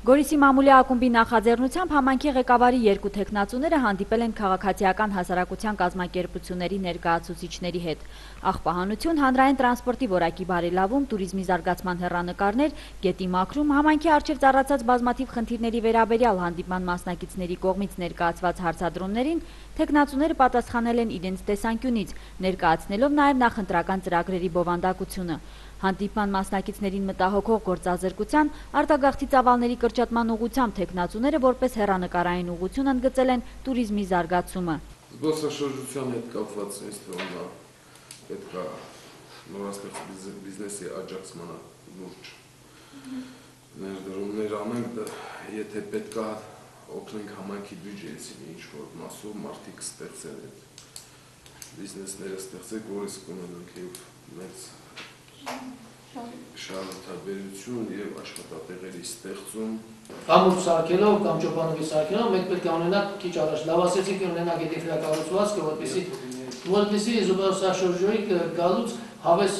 Գորիսի մամուլի ակումբի նախաձեռնությամբ համայնքի ղեկավարի երկու թեկնածուները հանդիպել են քաղաքացիական հասարակության կազմակերպությունների ներկայացուցիչների հետ։ Աղբահանություն, հանրային տրանսպորտի որակի բարելավում, туриզմի զարգացման հեռանկարներ, գետի մաքրում, համայնքի առջև ծառացած բազմաթիվ խնդիրների վերաբերյալ հանդիպման մասնակիցների կողմից ներկայացված հարցադրումներին թեկնածուները պատասխանել են իրենց տեսանկյունից, ներկայացնելով նաև նախընտրական ծրագրերի բովանդակությունը։ Հանդիպման մասնակիցներին մտահոգող գործազրկության, արտագաղթի ծավալների կրճատման ուղղությամբ թեկնածուները որպես հեռանկարային ուղղություն ընդգծել են туриզմի զարգացումը։ Զբոսաշրջության հետ կապված ինձ թվում է պետք է նորաստեղծ բիզնեսի աջակցման լուրջ ներդրումներ անենք, եթե պետք է օգնենք համայնքի բյուջեին ինչ-որ մասով մարդիկ ստեղծեն այդ բիզնեսները ստեղծեք, որից կունենանք եւ մեծ շահութաբերություն եւ աշխատատեղերի ստեղծում։ Կամ սարքելով, կամ ճոպանովի սարքելով, մենք պետք է ունենանք քիչ առաջ լավացեցինք ունենանք էդիկրակառուցվածքը, որպեսզի զբոսաշրջոյի գալուց հավես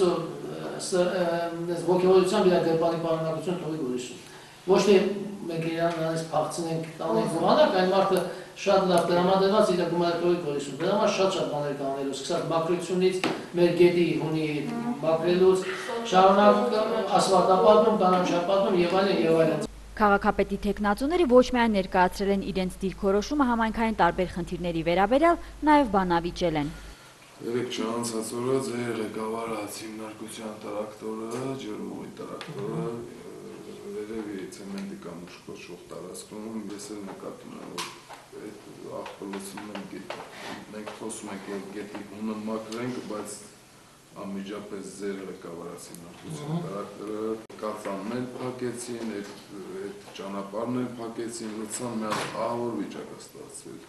ոգևորությամբ իր գրպանի պարունակություն թողի Գորիսում։ Ոչ թե մենք իրանից փախցնենք տանենք զվանակ, այն մարդը շատ լավ տրամադրված իր գումարը Գորիսում։ Դրա համար շատ բաներ կա անելու, սկսած մաքրությունից, մեր գետի հունի մաքրելուց, շարունակ ասֆալտապատում, կանաչապատում եւ այլն եւ այլն։ Քաղաքապետի թեկնածուները ոչ միայն ներկայացրել են իրենց դիրքորոշումը համայնքային տարբեր խնդիրների վերաբերյալ, նաև բանավիճել են։ Երեք չանցած օրը ձեր ղեկավարը հիմնարկության տրակտորը, ջրուղի տրակտորը վերևի ցեմենտի կամ շքոչող տարածքում ես էլ նկատում եմ, որ այդ աղբլոցում են գետը։ Մենք խոսում ենք գետի հունը մաքրենք, բայց անմիջապես ձեր ղեկավարած հիմնարկության տրակտորը կածաններ փակեցին, այդ ճանապարհներ փակեցին, լցան մի ահավոր վիճակ է ստացվել։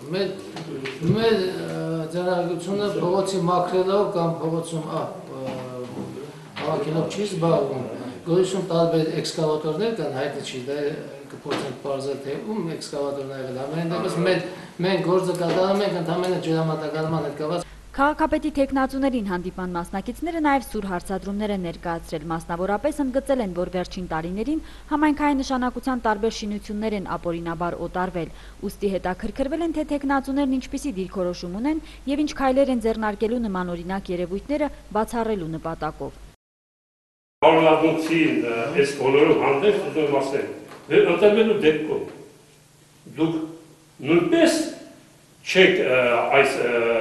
Մեր ձեռնարկությունը փողոցի մաքրելով կամ փողոցում հավաքելով չի զբաղվում։ Գորիսում տարբեր էքսկավատորներ կան, հայտնի չի, դա կփորձենք պարզել թե ում էքսկավատորն ա եղել։ Ամեն դեպս մենք գործը կատարում ենք ընդհանրապես ջրամատակարարման հետ կապված։ Քաղաքապետի թեկնածուներին հանդիպան մասնակիցները նաև սուր հարցադրումներ են ներկայացրել, մասնավորապես ընդգծել են, որ վերջին տարիներին համայնքային նշանակության տարբեր շինություններ են ապօրինաբար օտարվել, ուստի հետաքրքրվել են, թե թեկնածուներն ինչպիսի դիրքորոշում ունեն եւ ինչ քայլեր են ձեռնարկելու նմանօրինակ երևույթները բացառելու նպատակով։ Բարոյականացի այս բոլորով հանդեպ ուզում ասել, ընտրվելու դեպքում դուք նույնպես չեք այս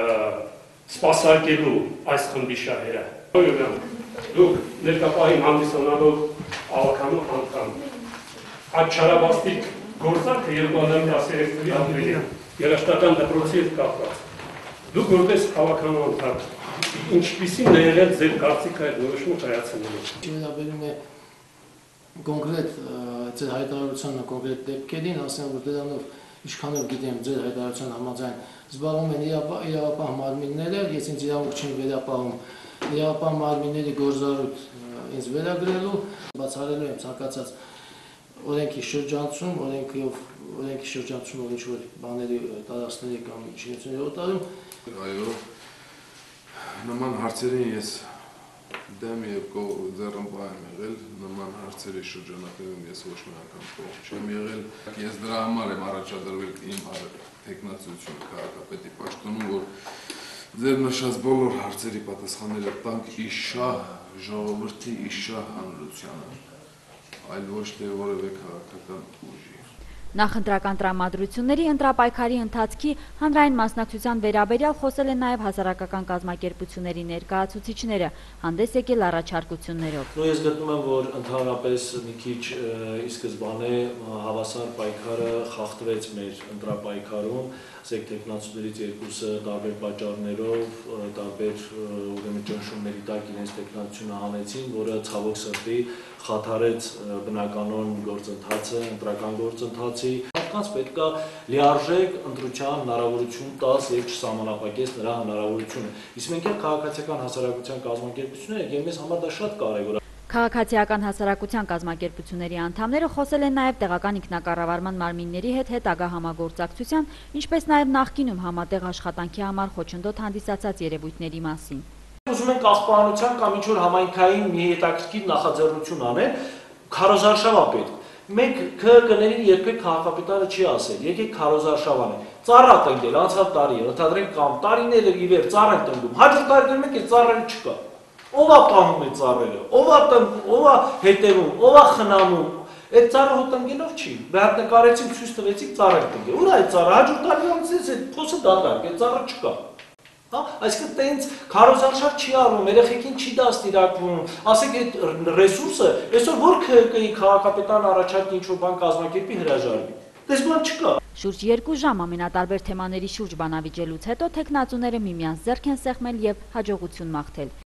սպասարկելու այս խմբի շահերը։ Դուք ներկապահին հանդիսանալով ավականու անդամ, այդ չարաբաստիկ գործարքը 2013 թվականի ապրիլին երաշտական դպրոցի հետ կապված։ Դուք որպես ավականու անդամ, ինչպիսին է եղել ձեր կարծիքը այդ որոշումը կայացնելու։ Վերաբերում է կոնկրետ ձեր հայտարարությանը կոնկրետ դեպքերին, ասեմ, որ դրանով ինչքանով գիտեմ ձեր հայտարարության համաձայն զբաղվում են իրավապահ մարմինները, ես ինձ իրավունք չեմ վերապահում իրավապահ մարմինների գործառույթ ինձ վերագրելու, բացառելու եմ ցանկացած օրենքի շրջանցում, օրենքի շրջանցումով ինչ-որ բաների տարածքների կամ շինությունների օտարում։ Այո, նման հարցերին ես դեմ եւ ձեռնպահ եմ եղել, նման հարցերի շրջանակներում ես ոչ մի անգամ կողմ չեմ եղել։ Ես դրա համար եմ առաջադրվել իմ թեկնածությունը քաղաքապետի պաշտոնում, որ ձեր նշած բոլոր հարցերի պատասխանները տանք իշահ ժողովրդի, իշահ հանրությանը, այլ ոչ թե որևէ քաղաքական ուժի։ Նախընտրական տրամադրությունների ընտրապայքարի ընթացքի հանրային մասնակցության վերաբերյալ խոսել են նաև հասարակական կազմակերպությունների ներկայացուցիչները, հանդես եկել առաջարկություններով։ Ես գտնում եմ, որ ընդհանրապես մի քիչ ի սկզբանե հավասար պայքարը խախտվեց մեր ընտրապայքարում, ասեք տեխնացուներից երկուսը տարբեր պատճառներով, տարբեր ուրեմն ճնշումների տակ իրենց տեխնացությունը հանեցին, որը ցավոք սրտի խաթարեց բնականոն գործընթացը, ընտրական գործընթացի։ Մարդկանց պետք է լիարժեք ընտրության հնարավորություն տաս եւ չսահմանափակես նրա հնարավորությունը։ Իսկ մենք էլ քաղաքացիական հասարակության կազմակերպություններ ենք եւ մեզ համար դա շատ կարեւոր է։ Քաղաքացիական հասարակության կազմակերպությունների անդամները խոսել են նաև տեղական ինքնակառավարման մարմինների հետ հետագա համագործակցության, ինչպես նաև նախկինում համատեղ աշխատանքի համար խոչընդոտ հանդիսացած երևույթների մասին։ Ուզում ենք աղբահանության կամ ինչ-որ համայնքային մի հետաքրքիր նախաձեռնություն անել, քարոզարշավ է պետք։ Մենք ԿԿ-ներին երբեք քաղաքապետարը չի ասել, եկեք քարոզարշավ անենք, ծառա տնկել, անցյալ տարի, ընդհանրենք կամ տարիներ ի վեր ծառ են տնկում, հաջորդ տարիներում եք այդ ծառերը չկա։ Ով է պահում այդ ծառերը, ով է հետևում, ով է խնամում, այդ ծառը հո տնկելով չի։ Վերջ նկարեցինք, ցույց տվեցինք ծառ են տնկել։ Ուր է այդ ծառը, հաջորդ տարիներից այդ փոսը դատարկ, այդ ծառը չկա։ Հա, այսինքն տենց քարոզարշավ չի արվում, երեխեքին չի դաստիարակվում, ասեք այդ ռեսուրսը, այսօր որ ԿԿ-ի քաղաքապետարան առաջարկի ինչ-որ բան կազմակերպի հրաժարվի։ Դες բան չկա։ Շուրջ 2 ժամ ամենատարբեր թեմաների շուրջ բանավիճելուց հետո թեկնածուները միմյանց ձեռք են սեղմել եւ հաջողություն մաղթել։